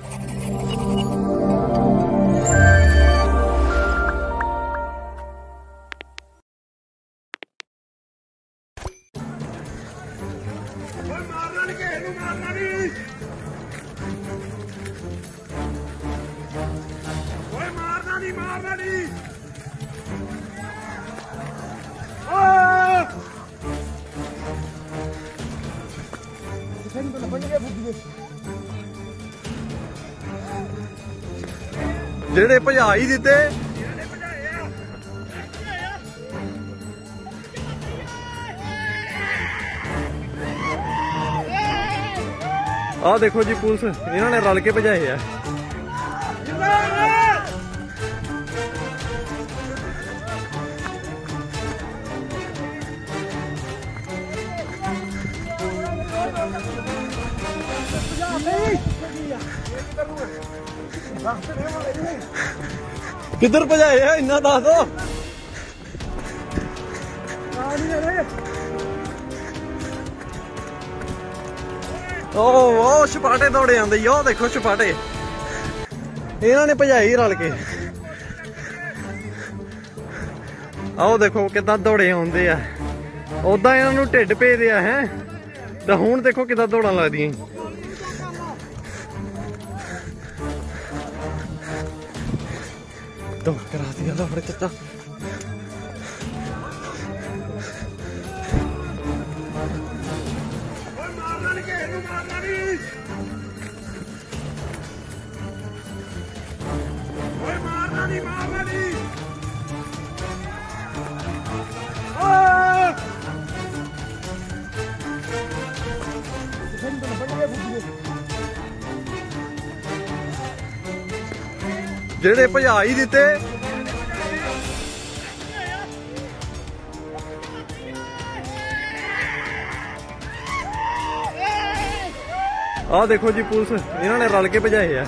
जेड़े भजा ही दिते आ देखो जी पुलिस इन्होंने रल के भजाए है। किधर भजाए है इन्ना दस दो। ओ छपाटे दौड़े आंदे ओ देखो छपाटे इन्होंने भजाई रल के। आओ देखो किदा दौड़े आंदे आ उदा इन्हों ढिड भेजदे आ है तो हुण देखो किदा दौड़ा लगदियां। दौड़ करा दिया दौड़ चचा जेड़े भजा ही दिते आ देखो जी पुलिस इन्होंने रल के भजाए है।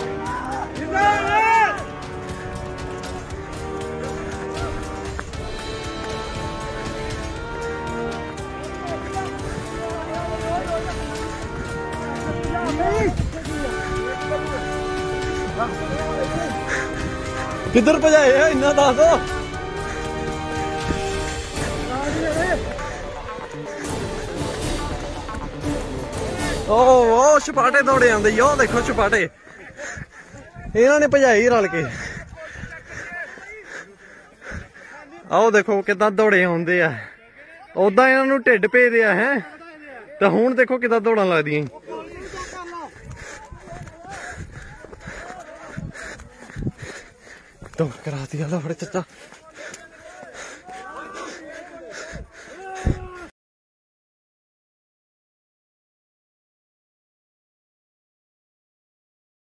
किधर भजाए है इन्ना दस दो। ओ छपाटे दौड़े आंदे ओ देखो छपाटे इन्होंने भजाई रल के। आओ देखो किदा दौड़े आंदे आ उदा इन्हों ढिड भेजदे आ है तो हुण देखो किदा दौड़ा लगदियां। दौड़ करा दिया दौड़ चचा।